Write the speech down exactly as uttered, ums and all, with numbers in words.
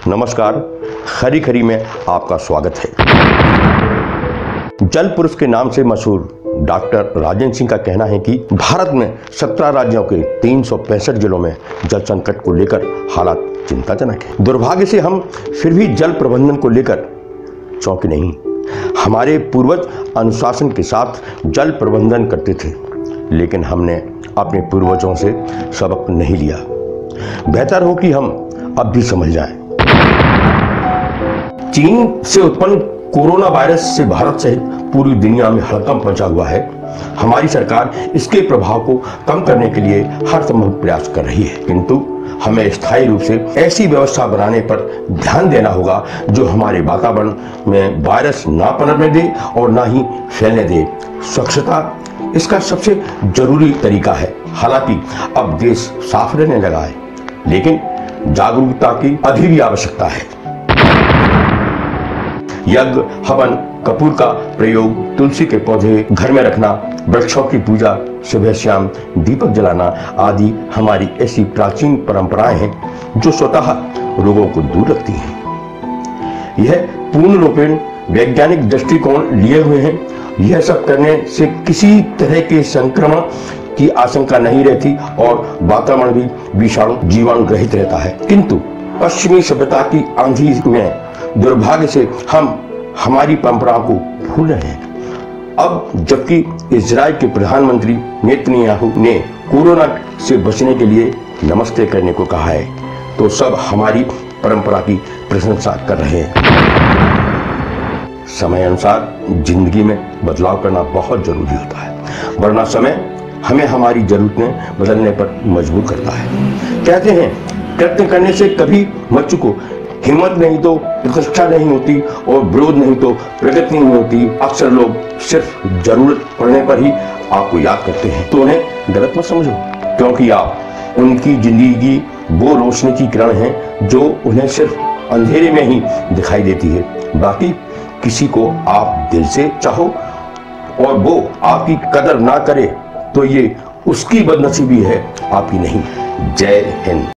नमस्कार, खरी खरी में आपका स्वागत है। जल पुरुष के नाम से मशहूर डॉक्टर राजेंद्र सिंह का कहना है कि भारत में सत्रह राज्यों के तीन सौ पैंसठ जिलों में जल संकट को लेकर हालात चिंताजनक है। दुर्भाग्य से हम फिर भी जल प्रबंधन को लेकर चौंके नहीं। हमारे पूर्वज अनुशासन के साथ जल प्रबंधन करते थे, लेकिन हमने अपने पूर्वजों से सबक नहीं लिया। बेहतर हो कि हम अब भी समझ जाएं। चीन से उत्पन्न कोरोना वायरस से भारत सहित पूरी दुनिया में हड़कंप मचा हुआ है। हमारी सरकार इसके प्रभाव को कम करने के लिए हर संभव प्रयास कर रही है, किंतु हमें स्थायी रूप से ऐसी व्यवस्था बनाने पर ध्यान देना होगा जो हमारे वातावरण में वायरस ना पनपने दे और ना ही फैलने दे। स्वच्छता इसका सबसे जरूरी तरीका है। हालांकि अब देश साफ रहने लगा है, लेकिन जागरूकता की अभी भी आवश्यकता है। यज्ञ, हवन, कपूर का प्रयोग, तुलसी के पौधे घर में रखना, वृक्षों की पूजा, सुबह शाम दीपक जलाना आदि हमारी ऐसी प्राचीन परंपराएं हैं जो स्वतः रोगों को दूर रखती हैं। यह पूर्ण रूपेण वैज्ञानिक दृष्टिकोण लिए हुए हैं। यह सब करने से किसी तरह के संक्रमण की आशंका नहीं रहती और वातावरण भी विषाणु जीवाणु रहित रहता है। किंतु पश्चिमी सभ्यता की आंधी में दुर्भाग्य से हम हमारी परंपराओं को भूल रहे हैं। अब जबकि इजराइल के प्रधानमंत्री नेतन्याहू ने कोरोना से बचने के लिए नमस्ते करने को कहा है, तो सब हमारी परंपरा की प्रशंसा कर रहे हैं। समय अनुसार जिंदगी में बदलाव करना बहुत जरूरी होता है, वरना समय हमें हमारी जरूरतें बदलने पर मजबूर करता है। कहते हैं कृत्य करने से कभी मत चूको। हिम्मत नहीं तो प्रतिष्ठा नहीं होती और विरोध नहीं तो प्रगति नहीं होती। अक्सर लोग सिर्फ जरूरत पड़ने पर ही आपको याद करते हैं, तो उन्हें गलत मत समझो, क्योंकि आप उनकी जिंदगी की वो रोशनी की किरण हैं जो उन्हें सिर्फ अंधेरे में ही दिखाई देती है। बाकी किसी को आप दिल से चाहो और वो आपकी कदर ना करे तो ये उसकी बदनसीबी है, आपकी नहीं। जय हिंद।